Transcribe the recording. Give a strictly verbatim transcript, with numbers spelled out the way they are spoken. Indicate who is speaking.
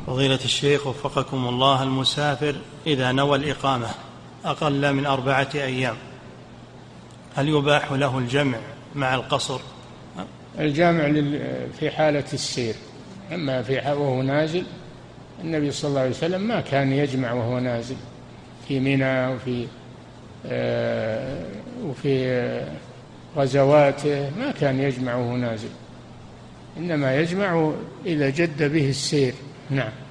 Speaker 1: فضيلة الشيخ وفقكم الله، المسافر إذا نوى الإقامة أقل من أربعة أيام هل يباح له الجمع مع القصر؟
Speaker 2: الجامع في حالة السير، أما في وهو نازل النبي صلى الله عليه وسلم ما كان يجمع وهو نازل في منى وفي آه وفي آه غزواته، ما كان يجمع وهو نازل، إنما يجمع إذا جد به السير. نعم.